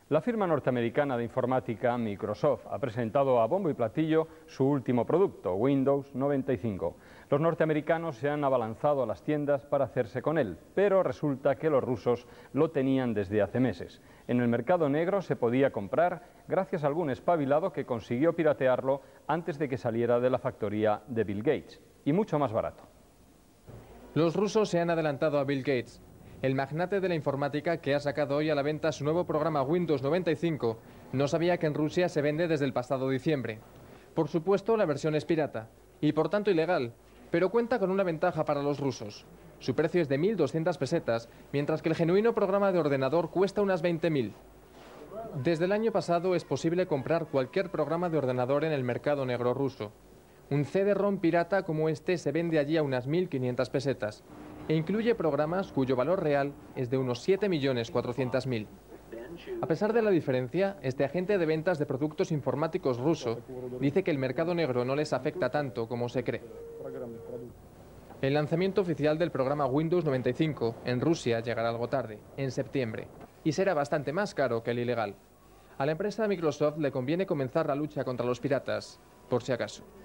La firma norteamericana de informática Microsoft ha presentado a bombo y platillo su último producto, Windows 95. Los norteamericanos se han abalanzado a las tiendas para hacerse con él, pero resulta que los rusos lo tenían desde hace meses. En el mercado negro se podía comprar gracias a algún espabilado que consiguió piratearlo antes de que saliera de la factoría de Bill Gates, y mucho más barato. Los rusos se han adelantado a Bill Gates. El magnate de la informática, que ha sacado hoy a la venta su nuevo programa Windows 95, no sabía que en Rusia se vende desde el pasado diciembre. Por supuesto, la versión es pirata y por tanto ilegal, pero cuenta con una ventaja para los rusos. Su precio es de 1.200 pesetas, mientras que el genuino programa de ordenador cuesta unas 20.000. Desde el año pasado es posible comprar cualquier programa de ordenador en el mercado negro ruso. Un CD-ROM pirata como este se vende allí a unas 1.500 pesetas. E incluye programas cuyo valor real es de unos 7.400.000. A pesar de la diferencia, este agente de ventas de productos informáticos ruso dice que el mercado negro no les afecta tanto como se cree. El lanzamiento oficial del programa Windows 95 en Rusia llegará algo tarde, en septiembre, y será bastante más caro que el ilegal. A la empresa Microsoft le conviene comenzar la lucha contra los piratas, por si acaso.